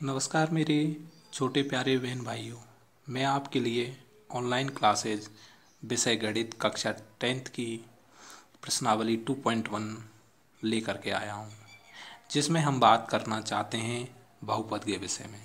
नमस्कार मेरे छोटे प्यारे बहन भाइयों। मैं आपके लिए ऑनलाइन क्लासेज विषय गणित कक्षा 10th की प्रश्नावली 2.1 लेकर के आया हूँ, जिसमें हम बात करना चाहते हैं बहुपद के विषय में।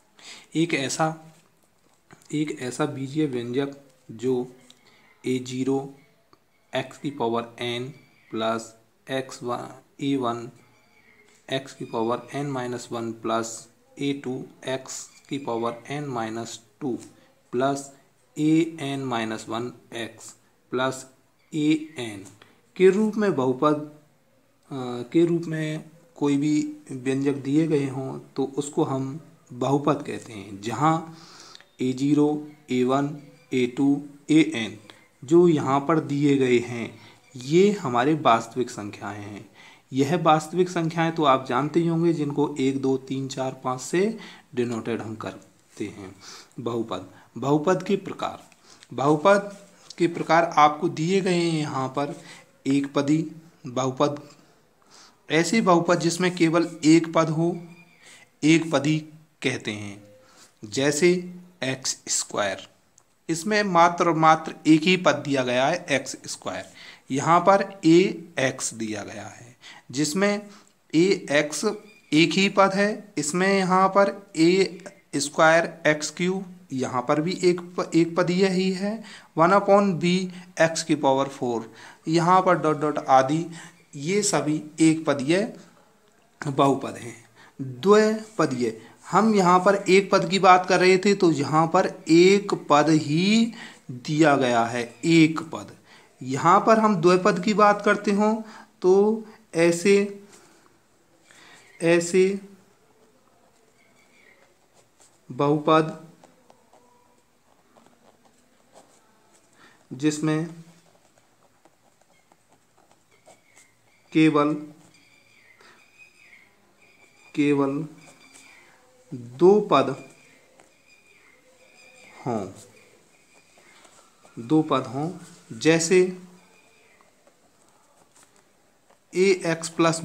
एक ऐसा बीजीय व्यंजक जो a0 x की power n plus a1 x की power n-1 plus a2 x की power n-2 plus an-1 x plus an के रूप में बहुपद के रूप में कोई भी व्यंजक दिए गए हों तो उसको हम बहुपद कहते हैं, जहाँ a0, a1, a2, an जो यहाँ पर दिए गए हैं ये हमारे वास्तविक संख्याएं हैं। यह वास्तविक संख्याएं तो आप जानते ही होंगे, जिनको 1, 2, 3, 4, 5 से डिनोटेड हम करते हैं। बहुपद के प्रकार आपको दिए गए हैं यहाँ पर। एक पदी बहुपद, ऐसे बहुपद जिसमें केवल एक पद हो, एक पदी कहते हैं, जैसे एक्स स्क्वायर। इसमें मात्र एक ही पद दिया गया है, एक्स स्क्वायर। यहाँ पर ए एक्स दिया गया है, जिसमें ए एक्स एक ही पद है। इसमें यहाँ पर ए स्क्वायर एक्स क्यूब, यहाँ पर भी एक पद यही है। 1/b एक्स की पावर 4, यहाँ पर डॉट डॉट आदि, ये सभी एक पदीय बहुपद हैं। द्विपदीय, हम यहाँ पर एक पद की बात कर रहे थे, तो यहाँ पर एक पद ही दिया गया है, एक पद। यहाँ पर हम द्विपद की बात करते हो तो ऐसे बहुपद जिसमें केवल दो पद हों, जैसे A X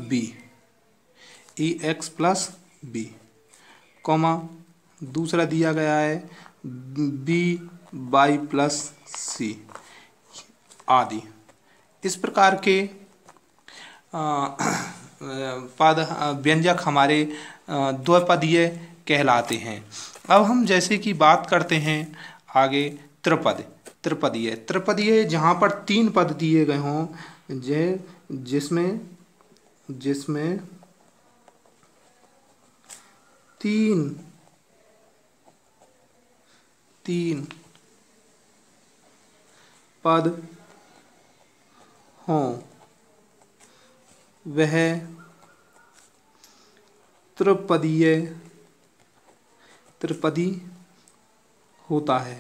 plus B, comma दूसरा दिया गया है बी वाई प्लस सी आदि। इस प्रकार के व्यंजक हमारे द्विपदीय कहलाते हैं। अब हम जैसे कि बात करते हैं आगे त्रिपदीय, जहाँ पर तीन पद दिए गए हों, जिसमें तीन पद हों, वह त्रिपदी होता है।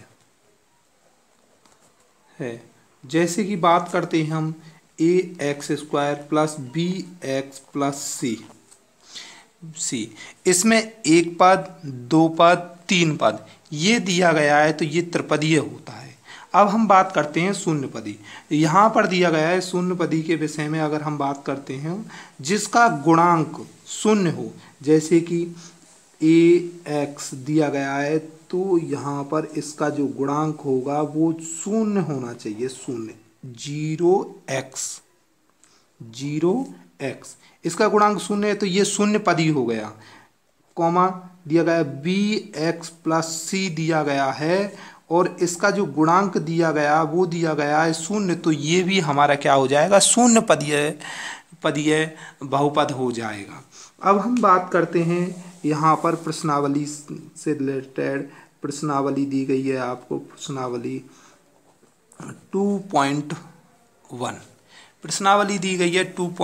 जैसे कि बात करते हैं हम A X square plus B X plus C. इसमें एक पद, दो पद, तीन पद ये दिया गया है, तो ये त्रिपदीय होता है। अब हम बात करते हैं शून्यपदी। यहाँ पर दिया गया है शून्यपदी के विषय में। अगर हम बात करते हैं जिसका गुणांक शून्य हो, जैसे कि ए एक्स दिया गया है, तो यहाँ पर इसका जो गुणांक होगा वो शून्य होना चाहिए, शून्य, 0x। इसका गुणांक शून्य है तो ये शून्य पदी हो गया। कॉमा दिया गया बी एक्स प्लस सी दिया गया है, और इसका जो गुणांक दिया गया वो दिया गया है शून्य, तो ये भी हमारा क्या हो जाएगा, शून्य पदीय बहुपद हो जाएगा। अब हम बात करते हैं यहाँ पर प्रश्नावली से रिलेटेड। प्रश्नावली दी गई है आपको, प्रश्नावली 2.1। प्रश्नावली दी गई है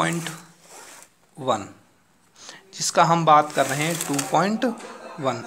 2.1, जिसका हम बात कर रहे हैं 2.1।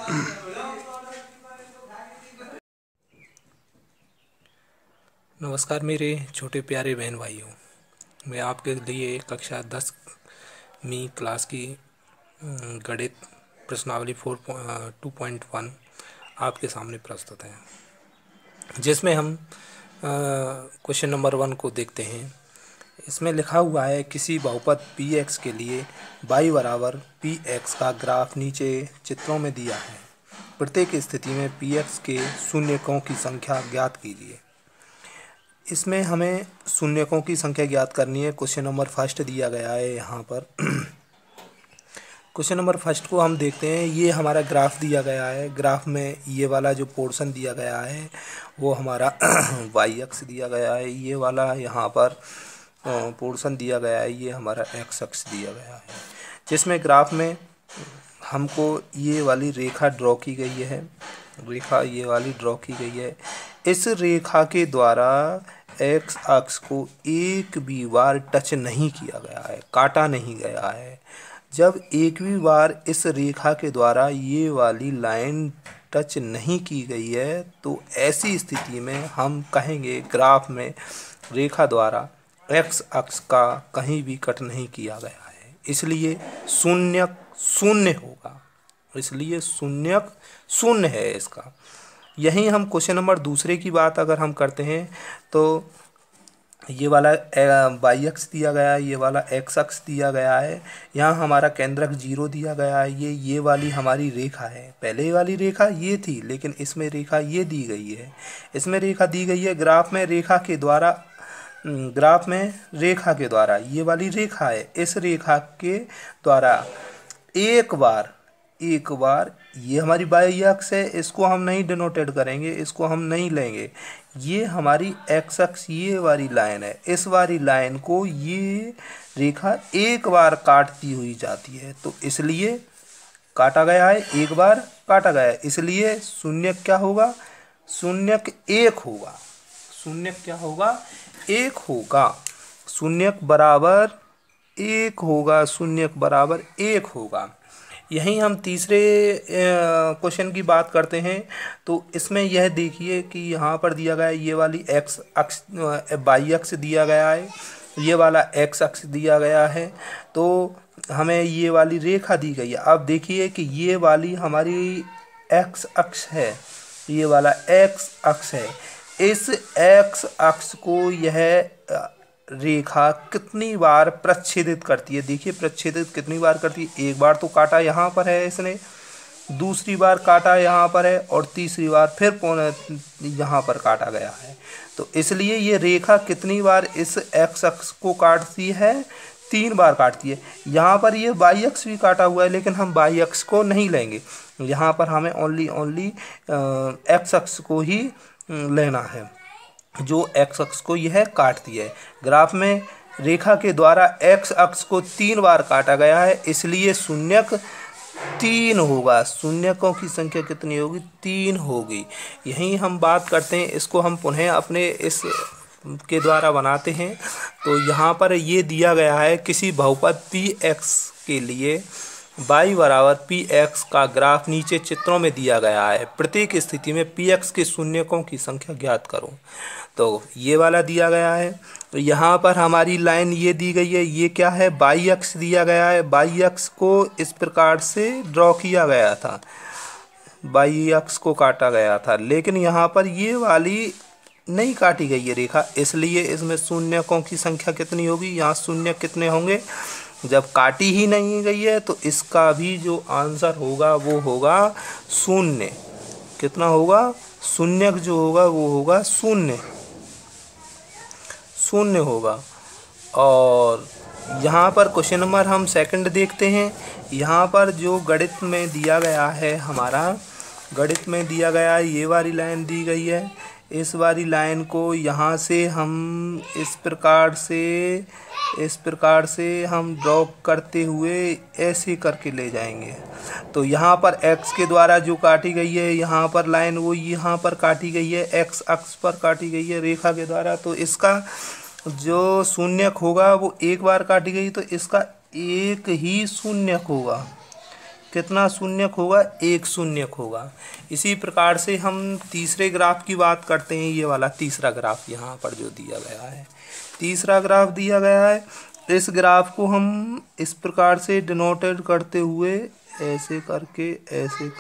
नमस्कार मेरे छोटे प्यारे बहन भाइयों। मैं आपके लिए कक्षा 10वीं क्लास की गणित प्रश्नावली 2.1 आपके सामने प्रस्तुत है, जिसमें हम क्वेश्चन नंबर 1 को देखते हैं। इसमें लिखा हुआ है किसी बहुपद px के लिए y बराबर px का ग्राफ नीचे चित्रों में दिया है। प्रत्येक स्थिति में px के शून्यकों की संख्या ज्ञात कीजिए। इसमें हमें शून्यकों की संख्या ज्ञात करनी है। क्वेश्चन नंबर फर्स्ट दिया गया है यहाँ पर। क्वेश्चन नंबर फर्स्ट को हम देखते हैं। ये हमारा ग्राफ दिया गया है। ग्राफ में ये वाला जो पोर्शन दिया गया है वो हमारा वाई अक्ष दिया गया है। ये वाला यहाँ पर पोर्शन दिया गया है, ये हमारा एक्स अक्ष दिया गया है। जिसमें ग्राफ में हमको ये वाली रेखा ड्रॉ की गई है। रेखा ये वाली ड्रॉ की गई है। इस रेखा के द्वारा एक्स अक्ष को एक भी बार टच नहीं किया गया है, काटा नहीं गया है। जब एक भी बार इस रेखा के द्वारा ये वाली लाइन टच नहीं की गई है तो ऐसी स्थिति में हम कहेंगे ग्राफ में रेखा द्वारा एक्स अक्ष का कहीं भी कट नहीं किया गया है, इसलिए शून्य शून्य होगा। इसलिए शून्य शून्य है इसका। यहीं हम क्वेश्चन नंबर दूसरे की बात अगर हम करते हैं तो ये वाला वाई अक्ष दिया गया है, ये वाला एक्स अक्ष दिया गया है। यहाँ हमारा केंद्रक 0 दिया गया है। ये वाली हमारी रेखा है। पहले वाली रेखा ये थी, लेकिन इसमें रेखा ये दी गई है। इसमें रेखा दी गई है। ग्राफ में रेखा के द्वारा ये वाली रेखा है। इस रेखा के द्वारा एक बार ये हमारी वाई अक्ष है, इसको हम नहीं डिनोटेड करेंगे, इसको हम नहीं लेंगे। ये हमारी एक्स अक्ष ये वाली लाइन है। इस वाली लाइन को ये रेखा एक बार काटती हुई जाती है, तो इसलिए काटा गया है, एक बार काटा गया है। इसलिए शून्य क्या होगा? शून्य एक होगा। शून्य क्या होगा? एक होगा। शून्य बराबर एक होगा। शून्य बराबर एक होगा। यहीं हम तीसरे क्वेश्चन की बात करते हैं। तो इसमें यह देखिए कि यहाँ पर दिया गया है ये वाली एक्स अक्ष वाई अक्ष दिया गया है, ये वाला एक्स अक्ष दिया गया है। तो हमें ये वाली रेखा दी गई है। अब देखिए कि ये वाली हमारी एक्स अक्ष है, ये वाला एक्स अक्ष है। इस एक्स अक्ष को यह रेखा कितनी बार प्रच्छेदित करती है? देखिए प्रच्छेदित कितनी बार करती है। एक बार तो काटा यहाँ पर है इसने, दूसरी बार काटा यहाँ पर है, और तीसरी बार फिर यहाँ पर काटा गया है। तो इसलिए ये रेखा कितनी बार इस एक्स अक्ष को काटती है? 3 बार काटती है। यहाँ पर ये वाई अक्ष भी काटा हुआ है, लेकिन हम वाई अक्ष को नहीं लेंगे। यहाँ पर हमें ओनली एक्स अक्ष को ही लेना है, जो एक्स अक्ष को यह काटती है। ग्राफ में रेखा के द्वारा एक्स अक्ष को 3 बार काटा गया है, इसलिए शून्यक 3 होगा। शून्यकों की संख्या कितनी होगी? 3 होगी। यहीं हम बात करते हैं, इसको हम पुनः अपने इस के द्वारा बनाते हैं। तो यहाँ पर ये दिया गया है किसी बहुपद px के लिए y बराबर px का ग्राफ नीचे चित्रों में दिया गया है। प्रत्येक स्थिति में px के शून्यकों की संख्या ज्ञात करो। तो ये वाला दिया गया है। तो यहाँ पर हमारी लाइन ये दी गई है। ये क्या है? वाई अक्ष दिया गया है। वाई अक्ष को इस प्रकार से ड्रॉ किया गया था, वाई अक्ष को काटा गया था, लेकिन यहाँ पर ये वाली नहीं काटी गई है रेखा, इसलिए इसमें शून्यकों की संख्या कितनी होगी? यहाँ शून्य कितने होंगे? जब काटी ही नहीं गई है तो इसका भी जो आंसर होगा वो होगा शून्य। कितना होगा? शून्य जो होगा वो होगा शून्य होगा। और यहाँ पर क्वेश्चन नंबर हम सेकंड देखते हैं। यहाँ पर जो गणित में दिया गया है, हमारा गणित में दिया गया है, ये वाली लाइन दी गई है। इस वाली लाइन को यहाँ से हम इस प्रकार से हम ड्रॉ करते हुए ऐसे करके ले जाएंगे। तो यहाँ पर x के द्वारा जो काटी गई है यहाँ पर लाइन, वो यहाँ पर काटी गई है, x अक्ष पर काटी गई है रेखा के द्वारा। तो इसका जो शून्यक होगा वो एक बार काटी गई, तो इसका एक ही शून्यक होगा। कितना शून्यक होगा? एक शून्यक होगा। इसी प्रकार से हम तीसरे ग्राफ की बात करते हैं। ये वाला तीसरा ग्राफ यहाँ पर जो दिया गया है, तीसरा ग्राफ दिया गया है। इस ग्राफ को हम इस प्रकार से डिनोटेड करते हुए ऐसे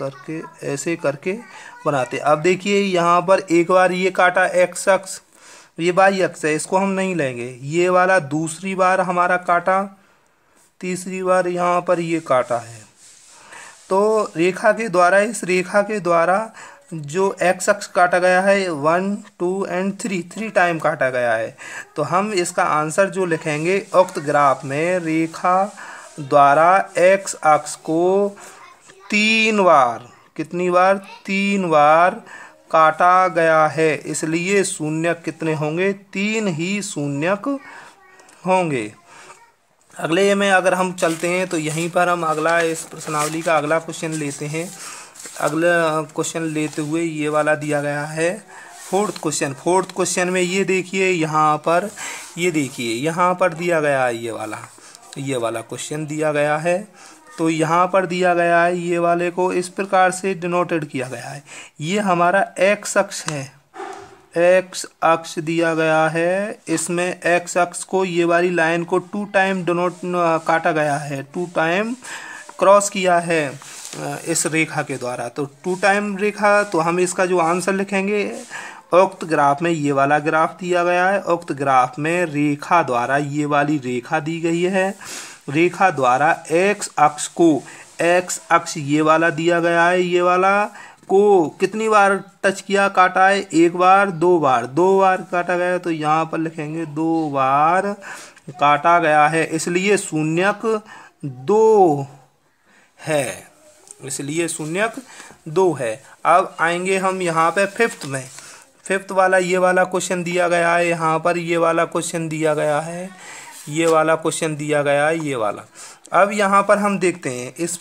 करके बनाते। अब देखिए यहाँ पर एक बार ये काटा एक्स अक्ष, ये वाई अक्ष है, इसको हम नहीं लेंगे। ये वाला दूसरी बार हमारा काटा, तीसरी बार यहाँ पर ये काटा है। तो रेखा के द्वारा, इस रेखा के द्वारा जो एक्स अक्ष काटा गया है 1 2 एंड 3 टाइम काटा गया है। तो हम इसका आंसर जो लिखेंगे, उक्त ग्राफ में रेखा द्वारा एक्स अक्ष को 3 बार, कितनी बार, 3 बार काटा गया है, इसलिए शून्यक कितने होंगे, 3 ही शून्यक होंगे। अगले में अगर हम चलते हैं तो यहीं पर हम अगला, इस प्रश्नावली का अगला क्वेश्चन लेते हैं। अगला क्वेश्चन लेते हुए ये वाला दिया गया है फोर्थ क्वेश्चन में ये देखिए, यहाँ पर ये देखिए, यहाँ पर दिया गया है ये वाला क्वेश्चन दिया गया है। तो यहाँ पर दिया गया है, ये वाले को इस प्रकार से डिनोटेड किया गया है। ये हमारा एक्स अक्ष है, एक्स अक्ष दिया गया है। इसमें एक्स अक्ष को, ये वाली लाइन को 2 टाइम काटा गया है, 2 टाइम क्रॉस किया है इस रेखा के द्वारा। तो 2 टाइम रेखा, तो हम इसका जो आंसर लिखेंगे, उक्त ग्राफ में ये वाला ग्राफ दिया गया है। उक्त ग्राफ में रेखा द्वारा, ये वाली रेखा दी गई है, रेखा द्वारा एक्स अक्ष को, एक्स अक्ष ये वाला दिया गया है, ये वाला को कितनी बार टच किया, काटा है, 1 बार 2 बार, 2 बार काटा गया। तो यहाँ पर लिखेंगे 2 बार काटा गया है, इसलिए शून्यक 2 है, इसलिए शून्यक 2 है। अब आएंगे हम यहाँ पे फिफ्थ वाला, ये वाला क्वेश्चन दिया गया है, यहाँ पर ये वाला क्वेश्चन दिया गया है, ये वाला क्वेश्चन दिया गया है, ये वाला। अब यहाँ पर हम देखते हैं इस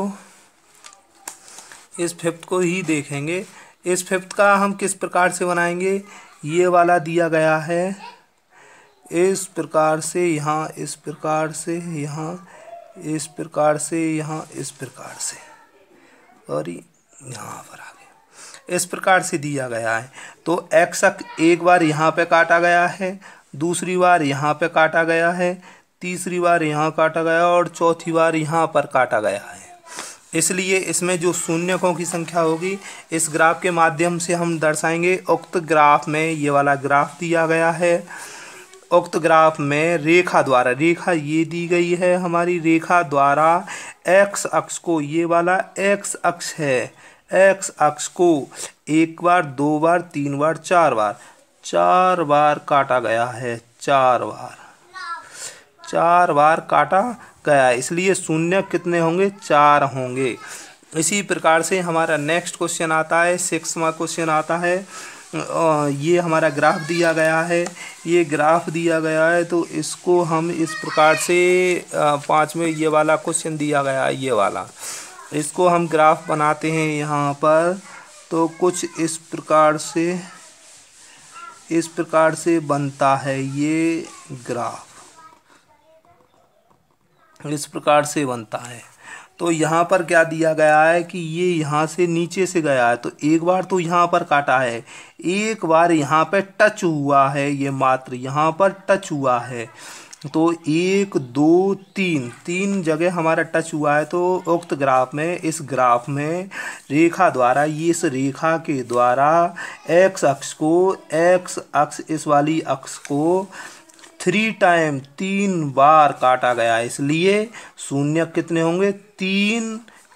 फिफ्थ को ही देखेंगे। इस फिफ्थ का हम किस प्रकार से बनाएंगे, ये वाला दिया गया है इस प्रकार से, यहाँ इस प्रकार से, यहाँ इस प्रकार से, यहाँ इस प्रकार से, और यहाँ पर आ गया, इस प्रकार से दिया गया है। तो एक्स अक्ष एक बार यहाँ पे काटा गया है, दूसरी बार यहाँ पे काटा गया है, तीसरी बार यहाँ काटा गया और चौथी बार यहाँ पर काटा गया है। इसलिए इसमें जो शून्यकों की संख्या होगी, इस ग्राफ के माध्यम से हम दर्शाएंगे। उक्त ग्राफ में ये वाला ग्राफ दिया गया है, उक्त ग्राफ में रेखा द्वारा, रेखा ये दी गई है हमारी, रेखा द्वारा एक्स अक्ष को, ये वाला एक्स अक्ष है, एक्स अक्ष को 1 बार 2 बार 3 बार 4 बार काटा गया है, 4 बार काटा गया, इसलिए शून्य कितने होंगे, 4 होंगे। इसी प्रकार से हमारा नेक्स्ट क्वेश्चन आता है, 6वां क्वेश्चन आता है। ये हमारा ग्राफ दिया गया है, ये ग्राफ दिया गया है, तो इसको हम इस प्रकार से 5वें ये वाला क्वेश्चन दिया गया है, ये वाला, इसको हम ग्राफ बनाते हैं यहाँ पर। तो कुछ इस प्रकार से बनता है ये ग्राफ, इस प्रकार से बनता है। तो यहाँ पर क्या दिया गया है कि ये यहाँ से नीचे से गया है, तो एक बार तो यहाँ पर काटा है, एक बार यहाँ पे टच हुआ है, ये मात्र यहाँ पर टच हुआ है। तो 1 2 3 जगह हमारा टच हुआ है। तो उक्त ग्राफ में, इस ग्राफ में रेखा द्वारा, ये इस रेखा के द्वारा एक्स अक्ष को, एक्स अक्ष इस वाली अक्ष को 3 टाइम 3 बार काटा गया, इसलिए शून्य कितने होंगे, 3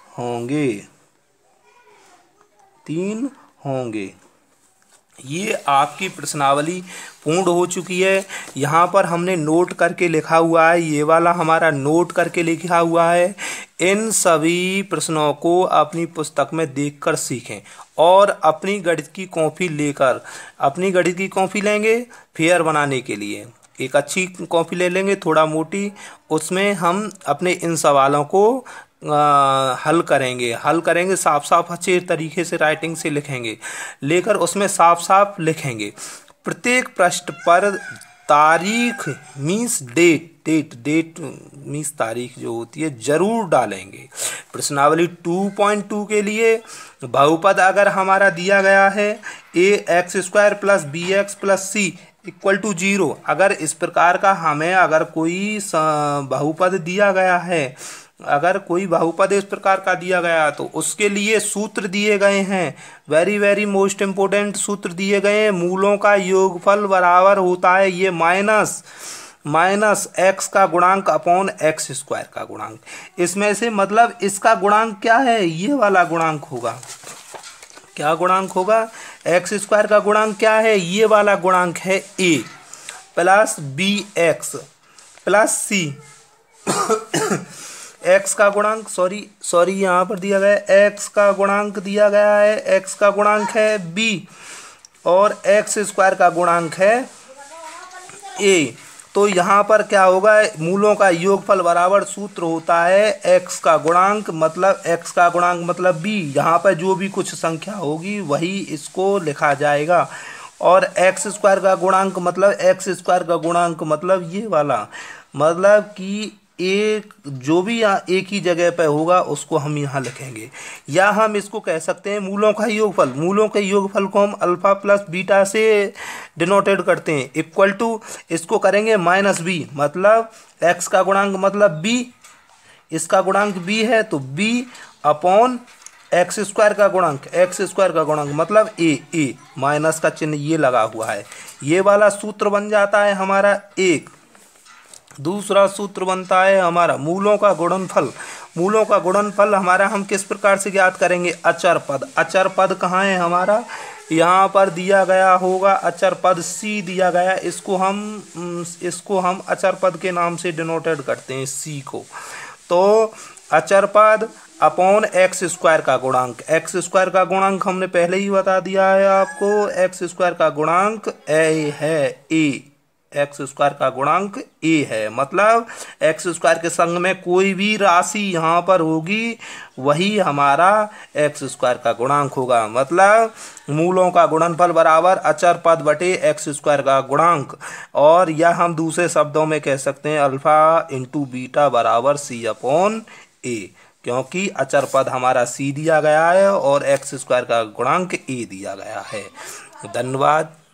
होंगे। ये आपकी प्रश्नावली पूर्ण हो चुकी है। यहाँ पर हमने नोट करके लिखा हुआ है, ये वाला हमारा नोट करके लिखा हुआ है। इन सभी प्रश्नों को अपनी पुस्तक में देखकर सीखें और अपनी गणित की कॉपी लेकर, अपनी गणित की कॉपी लेंगे फेयर बनाने के लिए, एक अच्छी कॉपी ले लेंगे थोड़ा मोटी, उसमें हम अपने इन सवालों को हल करेंगे साफ अच्छे तरीके से राइटिंग से लिखेंगे, लेकर उसमें साफ लिखेंगे। प्रत्येक पृष्ठ पर तारीख मीन्स डेट मीन्स तारीख जो होती है जरूर डालेंगे। प्रश्नावली 2.2 के लिए बहुपद अगर हमारा दिया गया है ax² + bx + c = 0, अगर इस प्रकार का हमें अगर कोई बहुपद दिया गया है अगर कोई बहुपद इस प्रकार का दिया गया तो उसके लिए सूत्र दिए गए हैं, वेरी वेरी मोस्ट इम्पोर्टेंट सूत्र दिए गए हैं। मूलों का योगफल बराबर होता है ये माइनस एक्स का गुणांक अपॉन एक्स स्क्वायर का गुणांक। इसमें से मतलब इसका गुणांक क्या है, ये वाला गुणांक होगा। क्या गुणांक होगा, एक्स स्क्वायर का गुणांक क्या है, ये वाला गुणांक है A plus B X plus C. X का गुणांक सॉरी यहाँ पर दिया गया है, एक्स का गुणांक दिया गया है, एक्स का गुणांक है बी और एक्स स्क्वायर का गुणांक है ए। तो यहाँ पर क्या होगा, मूलों का योगफल बराबर सूत्र होता है एक्स का गुणांक मतलब बी। यहाँ पर जो भी कुछ संख्या होगी वही इसको लिखा जाएगा। और एक्स स्क्वायर का गुणांक मतलब ये वाला, मतलब कि एक जो भी यहाँ एक ही जगह पे होगा उसको हम यहाँ लिखेंगे। या हम इसको कह सकते हैं मूलों का योगफल। मूलों के योगफल को हम अल्फा प्लस बीटा से डिनोटेड करते हैं, इक्वल टू इसको करेंगे माइनस बी, मतलब एक्स का गुणांक मतलब बी, इसका गुणांक बी है तो बी अपॉन एक्स स्क्वायर का गुणांक मतलब ए माइनस का चिन्ह ये लगा हुआ है। ये वाला सूत्र बन जाता है हमारा एक। दूसरा सूत्र बनता है हमारा मूलों का गुणनफल हमारा हम किस प्रकार से ज्ञात करेंगे, अचर पद कहाँ है हमारा, यहाँ पर दिया गया होगा अचर पद सी दिया गया, इसको हम अचर पद के नाम से डिनोटेड करते हैं सी को। तो अचर पद अपॉन एक्स स्क्वायर का गुणांक हमने पहले ही बता दिया है आपको, एक्स स्क्वायर का गुणांक एक्स स्क्वायर का गुणांक ए है। मतलब एक्स स्क्वायर के संग में कोई भी राशि यहाँ पर होगी वही हमारा एक्स स्क्वायर का गुणांक होगा। मतलब मूलों का गुणनफल बराबर अचर पद बटे एक्स स्क्वायर का गुणांक। और यह हम दूसरे शब्दों में कह सकते हैं अल्फा इंटू बीटा बराबर सी अपॉन ए, क्योंकि अचर पद हमारा सी दिया गया है और एक्स स्क्वायर का गुणांक ए दिया गया है। धन्यवाद।